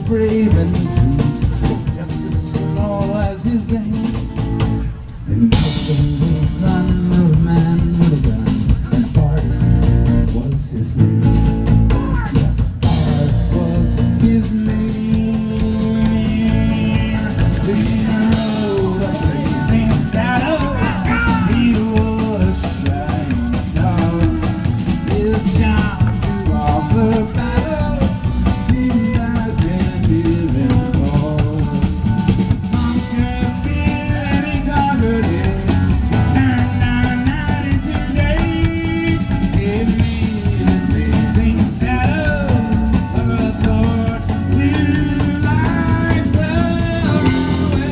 brave and true, just as small as his aim. And Possum was son of a man with a gun, and Bart was his name. Yes, Bart was his name. He rode a blazing saddle, he was a shining star. His job to offer battle, he died and living for. Conquered fear and he conquered it, turned our night into day. It made a blazing saddle of a torch to light the way.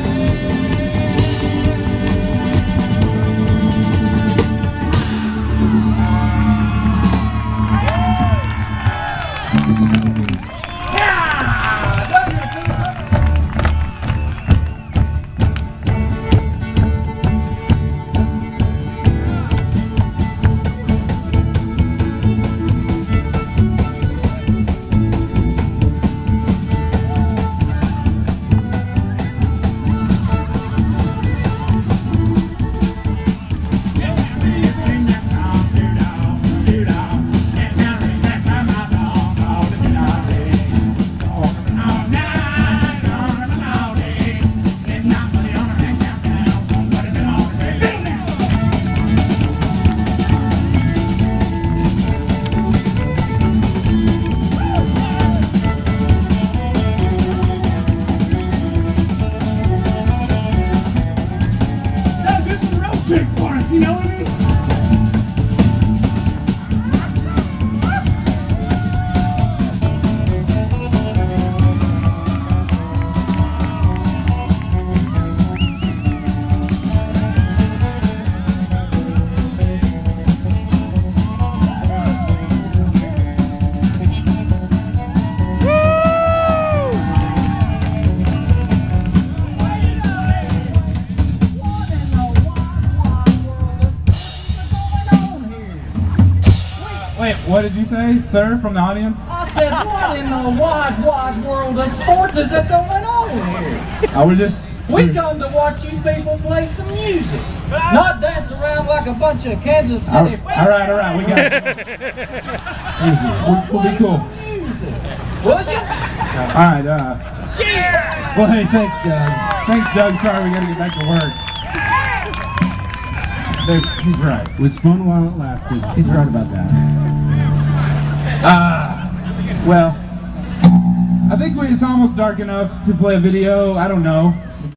Tricks for us, you know what I mean? Wait, what did you say, sir, from the audience? I said, what in the wide, wide world of sports is that going on here? We come to watch you people play some music, not dance around like a bunch of Kansas City. All right, we got it. Easy, we'll be cool. Will you? All right, well, hey, thanks, Doug. Thanks, Doug. Sorry, we gotta get back to work. He's right. It was fun while it lasted. He's right about that. Well, I think it's almost dark enough to play a video. I don't know.